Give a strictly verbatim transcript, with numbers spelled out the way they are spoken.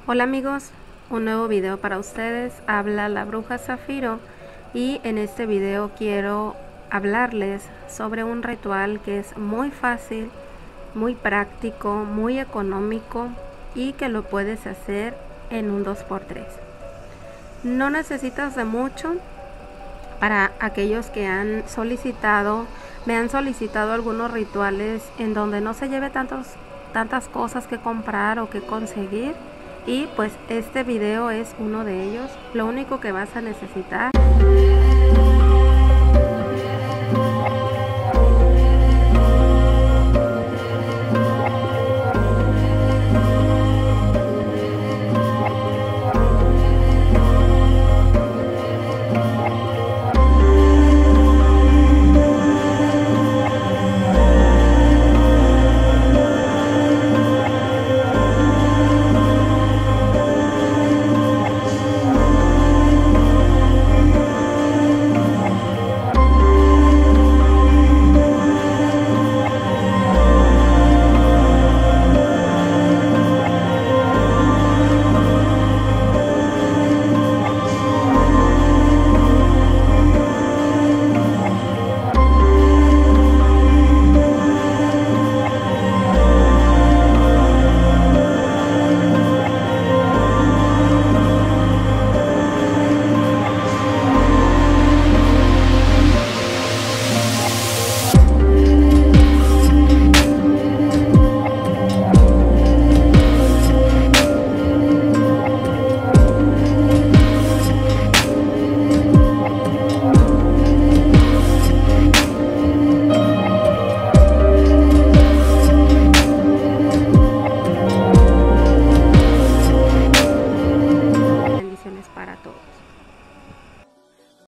Hola amigos, un nuevo video para ustedes. Habla la bruja Zafiro y en este video quiero hablarles sobre un ritual que es muy fácil, muy práctico, muy económico y que lo puedes hacer en un dos por tres. No necesitas de mucho. Para aquellos que han solicitado, me han solicitado algunos rituales en donde no se lleve tantos, tantas cosas que comprar o que conseguir, y pues este video es uno de ellos. Lo único que vas a necesitar